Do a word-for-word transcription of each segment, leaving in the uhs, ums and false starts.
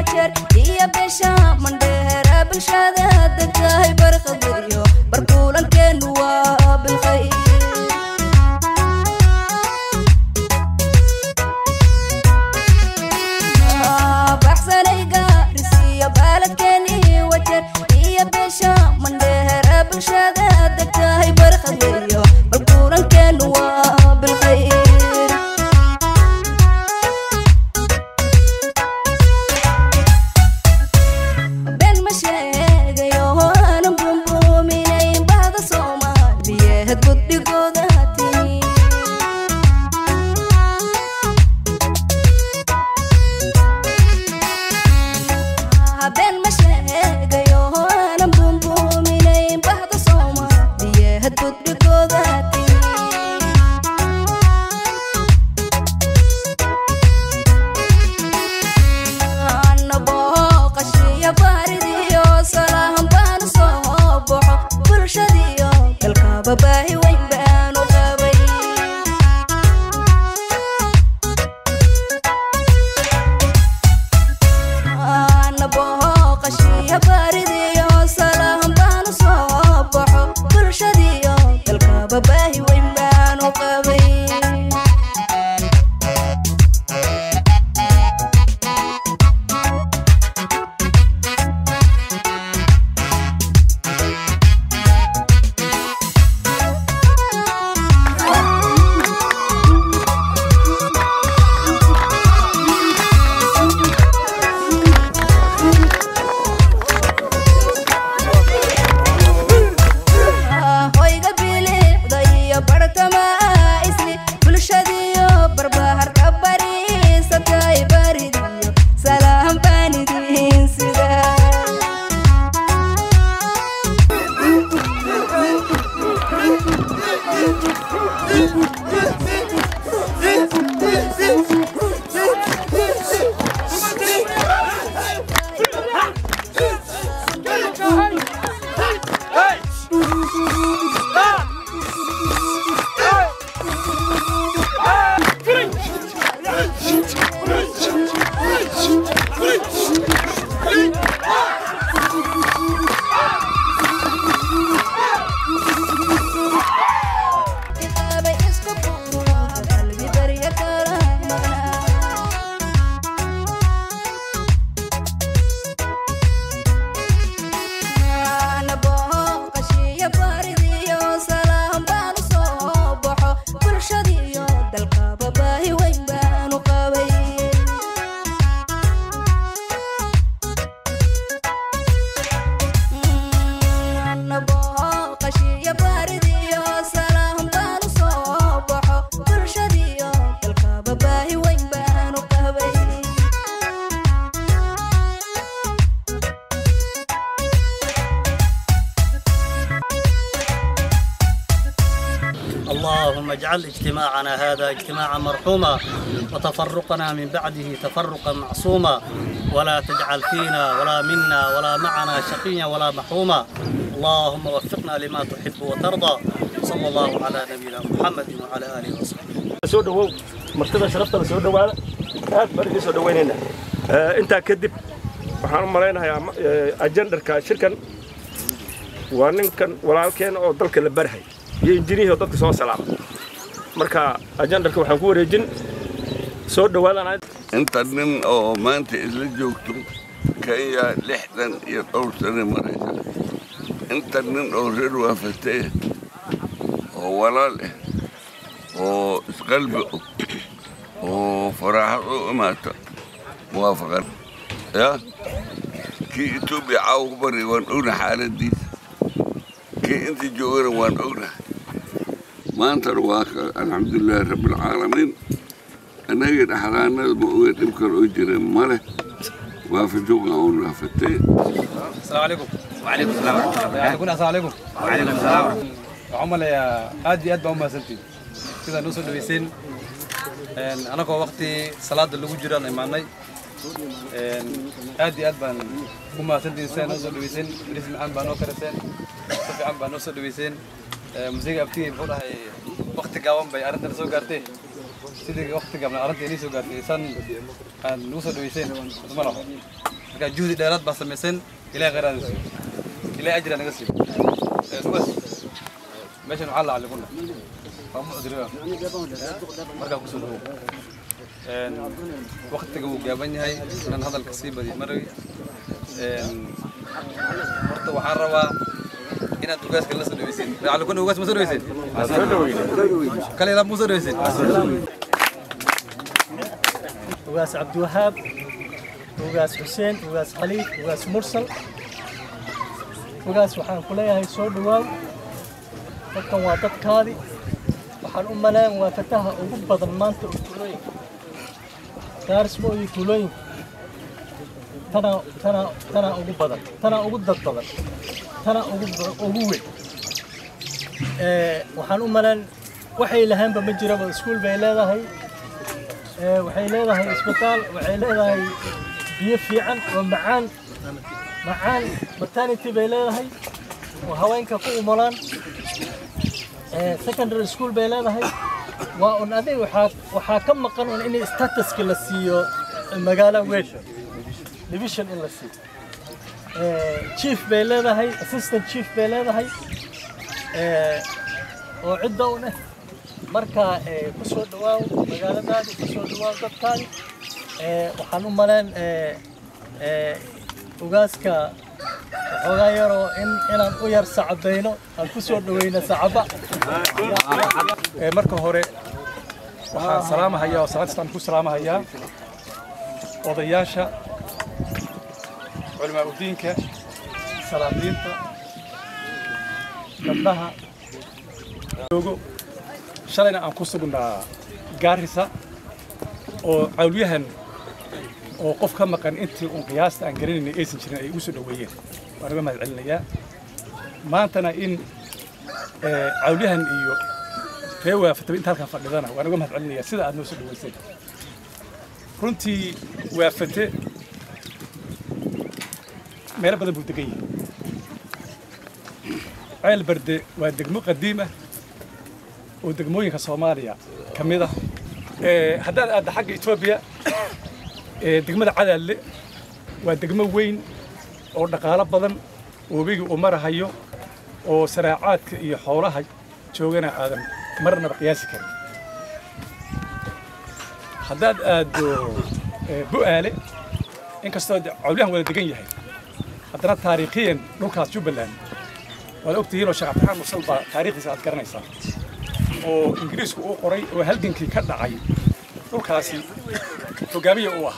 وجر هي بشا من دهر بالشادة دكاي برقدريو بركولا كنوا بالخير بحسن يقارسي بالد كني وجر هي بشا من دهر بالشادة دكاي برقدريو بركولا كنوا بالخير باهي وين بانو قابي أنا بوق الشي باردي يا سلام بانو صبحو كل شدي الكابا باهي وين بانو قابي اللهم اجعل اجتماعنا هذا اجتماعا مرحوما وتفرقنا من بعده تفرقا معصوما ولا تجعل فينا ولا منا ولا معنا شقيا ولا محروما اللهم وفقنا لما تحب وترضى صلى الله على نبينا محمد وعلى اله وصحبه. سو دhowow martida sharafta soo dhawaada aad bari soo dhaweynayna inta kadib waxaan u maleynayaa ajendarka shirkan waa ninkan walaalkeen oo dalka la barhay iyo injineer dadka soo salaam marka ajendarka waxaan ku wareejin soo dhawaadana inta nin oo maanta isla joogto kaya lixdan iyo dhowr sano maraysa inta nin oo reer waafatay oo walaal ah oo isqalbi oo faraaxad u imaata muwaafaqan ya kii Itoobiya caaw bari waan ogna xaaladiisa kii inta joogana waan ogna maanta waa alxamdulillaah rabbil caalamiin anaga dhaxlaanada ma oga dhibkan oo jira male waafajoga oo waafatay. السلام عليكم. وعليكم السلام ورحمة الله. السلام عليكم. وعليكم السلام. عمل يا أدي أد بأم سنتي. كذا نوصل لويسين. أنا كوا وقتي صلاة اللي وجرا نيماني. أدي أد بأم أم سنتي إنسان نوصل لويسين. رسم عن بانو كرسين. صفي عن بانو نوصل لويسين. موسيقى أبتي بقولها وقت قوام بيارن درسوا قرتي. sidii waqtiga ama arrinta inay soo gaartay san aan noo soo dhaweyseen ma laha marka juhdi dheeraad baa sameyseen ilaa qaraadis ilaa ajra naga sii sugas meeshan waxa la califuna qamu adriya marka ku soo dhawo een waqtiga uu gaaban yahay inaan hadalka sii badi maray een horta waxaan rabaa inaad ugaaska la soo dhaweyseen califuna ugaas ma soo dhaweyseen kale la ma soo dhaweyseen ugaas Abdiwahaab ugaas Xuseen ugaas Khaliid ugaas Mursal ugaas waxaan ku leeyahay soo dhawaaw dadkan waa dadkaadi waxaan u maleen waa tataha ugu badan maanta oo tuulooyin gaarismo iyo tuulooyin tana tana tana ugu badan tana ugu dad badan tana ugu ugu weyn ee waxaan u maleen waxay lahaanba ma jiraba iskuul bay leedahay ee waxay leedahay isbitaal waxay leedahay biyo fiican oo macaan macaan maternity bay leedahay oo haweenka ku umulaan ee secondary school bay leedahay waa un aday waxa waxa ka maqan un in statuska la siiyo magaalo weyn division in la siiyo ee chief bay leedahay assistant chief bay leedahay ee oo cidda u leh marka ee ku soo dhawaaw magaaladaada ku soo dhawaaw dadkaada ee waxaan u maleen ee ee ugaaska xogaa yaro in inaan u yar sacabeyno aan ku soo dhaweyna sacaba ee marka hore waxaan salaamahayaa oo salaadistaan ku salaamahayaa odayaasha culimaa udiinka salaadiinta gabdhaha joogo shalayna aan ku sugnaa Gaarisa oo cawliyahan oo qof ka maqan intii uu qiyaasta aan garanayay aysan jirin ay u soo dhaweeyeen waan uga mahad celinayaa maantana in ee cawliyahan iyo reewa fatay inta halka fadhidana waan uga mahad celinayaa sida aad noo soo dhaweysay runtii waa fatay meel badan buu degan yahay ceel barde waa degmo qadiima oo degmooyinka Soomaaliya kamid ah ee haddii aad xagga Itoobiya ee degmada Cadaadle waa degmo weyn oo dhaqaale badan oo webiga u marahayo oo saraacaadka iyo xoolaha joogana aadan marnaba qiyaasi karin haddaad aado Bu'aale inkastoo cawliyahan wada degan yahay haddana taariikhiyan dhulkaas Jubbaland wada ogtihiin oo Sheekh Cabdiraxmaan Mursal baa taariikhdiisa aad garanaysaa oo Ingiriisku uu qoray oo halgankii ka dhacay dhulkaasi hogaamiye u ah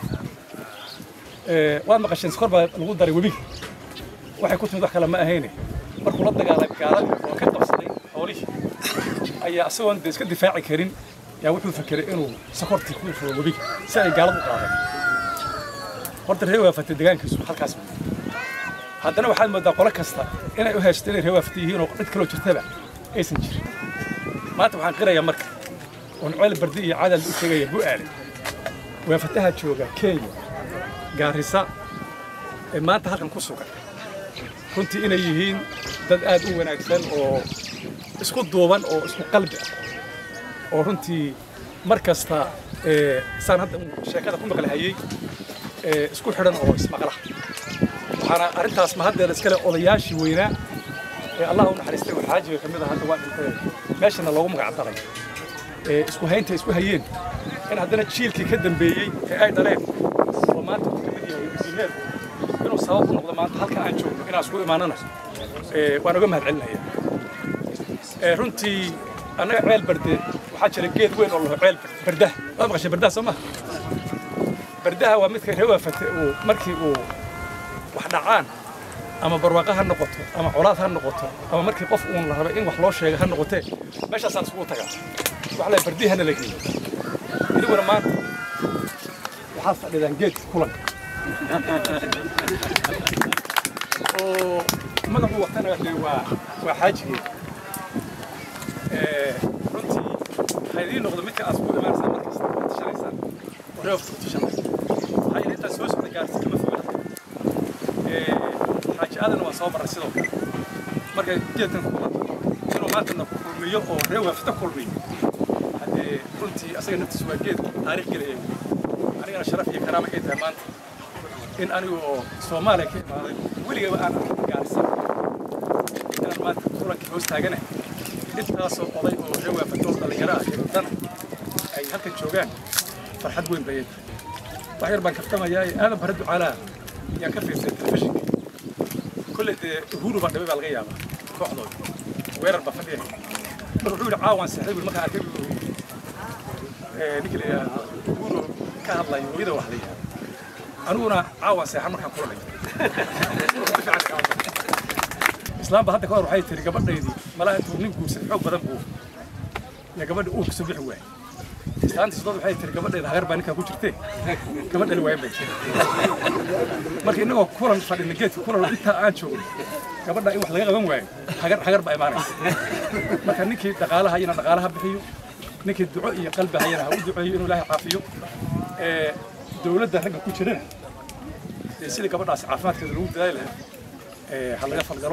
ee waa maqasheen skor baa lagu daray webiga waxay ku timid wax kale ma ahayn markuu la dagaalamay gaaladii oo ka qabsaday xoolihii ayaa asagoon iska difaaci karin yaa wuxuu fakiray inuu sakortii ku furo webiga si ay gaaladu u qaadaan horta reewa fatay deegaankiisu halkaas haddana waxaad moodaa qolo kasta inay u haysto inay reewa fatay yihiin oo cid kale oo jirtaba aysan jirin maanta waxaan qirayaa marka on ceel bardi iyo cadal u tagaya Bu'aale waa fataha jooga Kenya Gaarisa ee maanta halkan ku sugan runtii inay yihiin dad aad u wanaagsan oo isku duuban oo isku qalbi ah oo runtii markasta ee saan hadda sheekada ku maqlaayay ee isku xidhan oo ismaqla waxaana arintaas ma hadda iskale odayaashii weynaa ee Allah u naxariistay waxa jira kamid ah hadda waa dhintay meeshana loogu magac daray ee isku haynta isku hayeen in haddana jiilkii ka dambeeyay ee ay dhaleen oo maanta uu kamid yahay wasiirada inuu sabab u noqdo maanta halka aan joogno inaan isku imaanano ee waan uga mahad celinayaa ee runtii anaga ceel barde waxaa jira geed weyn oo loo ceel bardaha waa maqashay bardaha Soomaa bardaha waa midka reewa fatay oo markii uu wax dhacaan ama barwaaqo ha noqoto ama colaad ha noqoto ama markii qof uu la rabo in wax loo sheego ha noqotee meeshaas aan isku tagaa wax la bardihana la geeyo idiguna maanta waxaa fadhidaan geed kulanka oo magacu waqtana waa waa xaajigeed ee runtii haydii noqdo midka aad ku imaanaysaa markasta tashanaysaa reefta tashanaysaa hay inta soo socda gaarsi kama fogaata ee xaaji aadana waa soo maray sidoo kale marka geedkan ku inuu maanta na kulmiyo oo reefta kulmiyo hadee runtii asaga naftiisu waa geed taariikh gelaya anigana sharaf iyo karaama ay tahay maanta in anigu oo Soomaaliya ka imaaday weligaba aan gaarsan inaan maanta kulankii hoos taagana intaasoo oday oo reer waafatoo dhalinyaro ah iyo dan ay halkan joogaan farxad weyn bay tahay waxyar baan kaftamayaa aadan barre ducaalaa yaan ka fiirsay telefishinka kulle dee uhuru baa dhabe baa laga yaabaa kooxdooda weerar baa fadhiya mar wuxuu yidhi caawaan saaxiib markaa arkay ninkii la yidhaahdo uhuru ka hadlayo hooyada wax la yidhaahdo aniguna caawaan seexan markaan kulanay islaamba hadda ka hor waxay tiri gabadhaydii malaa intuu nin guursaday xoog badan buu ya gabadha uu kasoo bixi waayay islaantii sidoo waxay tiri gabadheeda hagar baa ninkaa ku jirtee gabadhali waayan bay marka innagoo kulan fadhina geedka kulan intaa aan joogno gabadha in wax laga qaban waayo hagar hagar baa imaanaysa marka ninkii dhaqaalaha iyana dhaqaalaha bixiyo ninkii duco iyo qalbi hayana ha u duceeyo inuu ilaahay caafiyo dowladda ragga ku jirana sidii gabadhaas caafimaadkeeda lagu dadaali lahaa ha laga falgalo